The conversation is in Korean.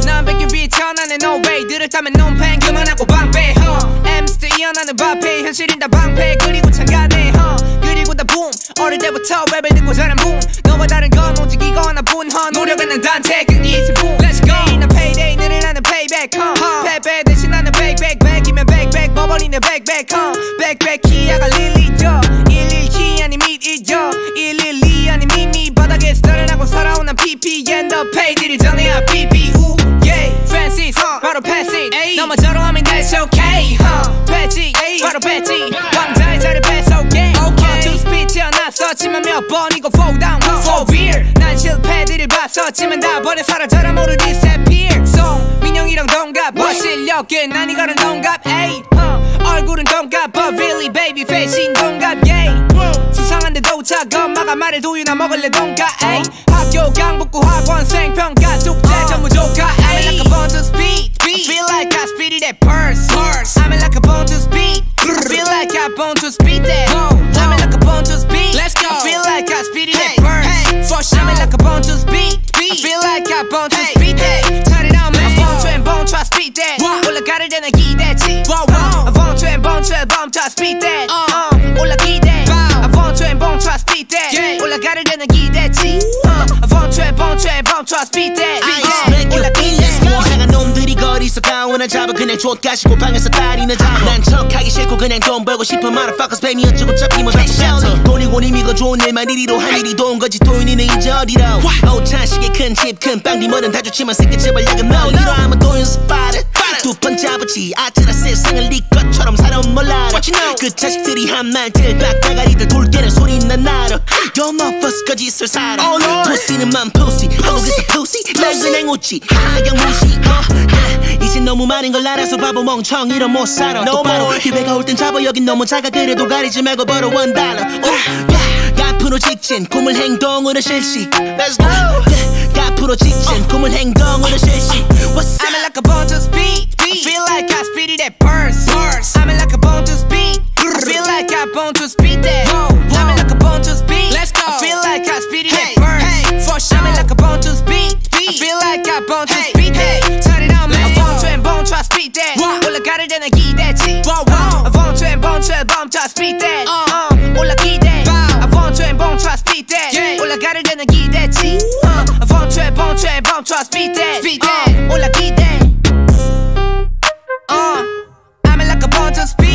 난 백유비 태어나는 no way 들을 타면 논팽 그만하고 방패 MC 이어나는 밥해 현실인 다 방패 그리고 창가네 그리고 다 boom 어릴 때부터 랩을 듣고 자란 boom 너와 다른 건 오직 이거 하나뿐 노력은 난 단테 그게 이슬픔 Let's go 나 payday 너를 나는 payback 패배 대신 나는 back 백이면 back 먹어버리는 back back 키야가 릴리죠 112 아니 미이죠 112 아니 미미 바닥에서 달아나고 살아온 난 PP and the pay 딜을 전해야 PP 우 yeah Francis 바로 pass it 너마저로 하면 that's okay 배지 바로 배지 왕자의 자리를 뺏어오게 to speed 태어났었지만 몇 번이고 fall down for real 난 실패들을 봤었지만 다 버려 사라져라 모두 disappear so 민영이랑 동갑 뭐 실력은 난 이거는 동갑 에이 얼굴은 동갑 but really baby face인 동갑 yeah 수상한데도 작업 엄마가 말해 도유나 먹을래 동갑 에이 학교 강북구 학원생 평가 숙제 전부 조카 에이 I'm like a born to speed I feel like I speeded that purse I'm like a born to speed I feel like I born to speed that I'm like a born to speed Let's go I feel like I speeded that purse for sure I'm like a born to speed I feel like I born to speed that turn it on man I'm born to and born to speed that 올라가를 때는 기대치 I'm born to and born to speed that 올라기대 I'm born to and born to speed that 올라가를 때는 기대치 I'm born to and born to speed that 올라기대 이상한 놈들이 거리서 가오나 잡아 그냥 족가시고 방에서 다리는 잡아 난 척하기 싫고 그냥 돈 벌고 싶어 motherfuckers pay me 어쩌고 잡히 뭐 잡지 돈이고 님이고 좋은 일만 이리로 할 일이 도운 거지 도윤이는 이제 어디로 오차식에 큰 집 큰 빵비 뭐든 다 좋지만 새끼 제발 야금 no 이로 하면 도윤 스파르 두 번 잡았지 아찔한 세상을 네 것처럼 살아 몰라 그 자식들이 한 말들 빡다가리들 돌게는 소리 난 나로 Yo motherfuckers 거짓을 살아 pussy는 맘 pussy 한국에서 pussy 난 그냥 웃지 하양 무시 이제 너무 많은 걸 알아서 바보 멍청이로 못 살아 똑바로 기회가 올 땐 잡아 여긴 너무 작아 그래도 가리지 말고 벌어 $1 앞으로 직진 꿈을 행동으로 실시 Let's go 앞으로 직진 꿈을 행동으로 실시 What's up? I'm like a born to speed I feel like I speeded that purse I'm like a born to speed I feel like I born to speed that I'm like a born to speed Let's go I feel like I speeded that purse for sure I'm like a born to speed I feel like I born to speed that turn it on man I'm born to and born to speed that 올라가를 때는 기대치 I'm born to and born to speed that 올라기대 I'm born to and born to speed that 올라가를 때는 기대치 I'm born to and born to speed that 올라기대 I'm like a born to speed